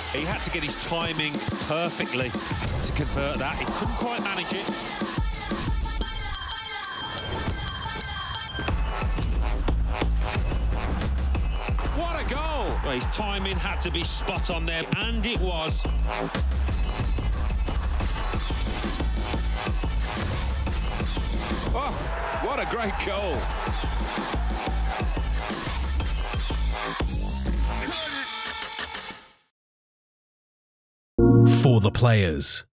He had to get his timing perfectly to convert that. He couldn't quite manage it. What a goal! Well, his timing had to be spot on there, and it was. Oh, what a great goal! For the players.